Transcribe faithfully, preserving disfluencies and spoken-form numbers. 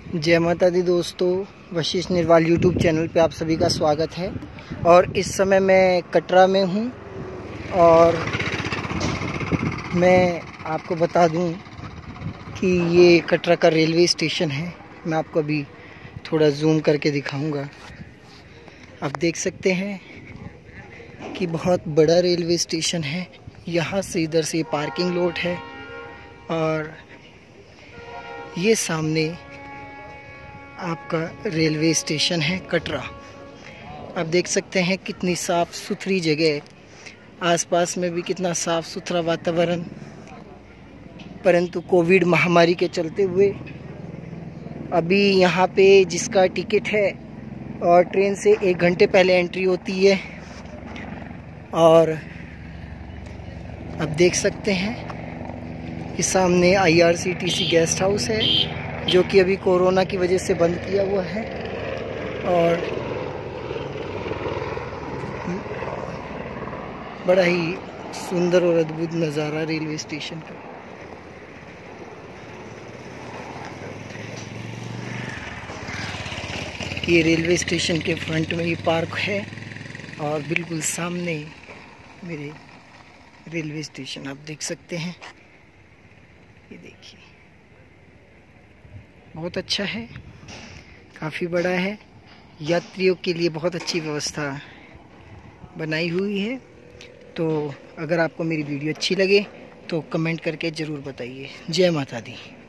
जय माता दी दोस्तों, वशिष्ठ निर्वाल यूट्यूब चैनल पे आप सभी का स्वागत है। और इस समय मैं कटरा में हूँ और मैं आपको बता दूँ कि ये कटरा का रेलवे स्टेशन है। मैं आपको अभी थोड़ा जूम करके दिखाऊंगा। आप देख सकते हैं कि बहुत बड़ा रेलवे स्टेशन है। यहाँ से इधर से पार्किंग लॉट है और ये सामने आपका रेलवे स्टेशन है कटरा। आप देख सकते हैं कितनी साफ़ सुथरी जगह, आसपास में भी कितना साफ़ सुथरा वातावरण। परंतु कोविड महामारी के चलते हुए अभी यहाँ पे जिसका टिकट है और ट्रेन से एक घंटे पहले एंट्री होती है। और आप देख सकते हैं कि सामने I R C T C guest house है, जो कि अभी कोरोना की वजह से बंद किया हुआ है। और बड़ा ही सुंदर और अद्भुत नज़ारा रेलवे स्टेशन का। ये रेलवे स्टेशन के फ्रंट में ही पार्क है और बिल्कुल सामने मेरे रेलवे स्टेशन आप देख सकते हैं। ये देखिए, बहुत अच्छा है, काफ़ी बड़ा है, यात्रियों के लिए बहुत अच्छी व्यवस्था बनाई हुई है। तो अगर आपको मेरी वीडियो अच्छी लगे तो कमेंट करके ज़रूर बताइए। जय माता दी।